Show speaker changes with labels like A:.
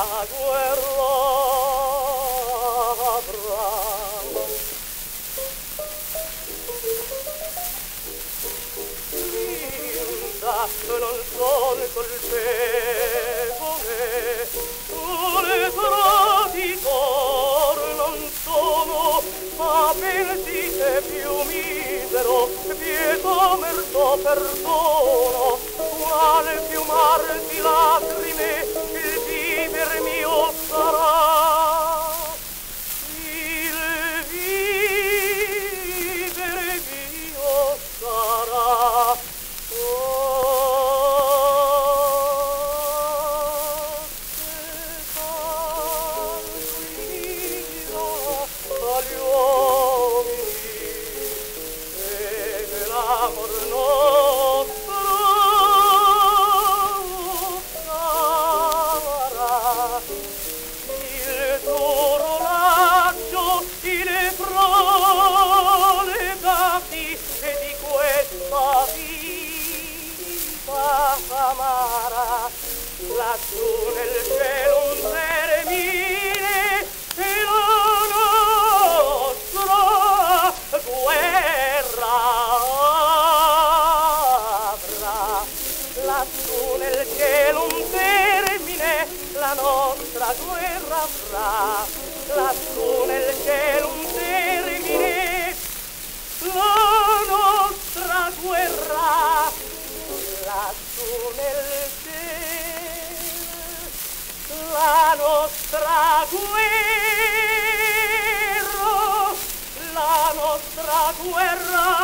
A: guerra avrà. Non sono colpevole, un traditor non sono, ma bensì più misero, pietà, merito, perdono, quale più mar di lacrime il viver mio sarà. Il vivere mio sarà. Amara, lassù nel cielo un termine e la nostra guerra avrà. Lassù nel cielo un termine, la nostra guerra avrà. Lassù nel cielo un termine, la nostra guerra. Lassù nel cielo, la nostra guerra, la nostra guerra.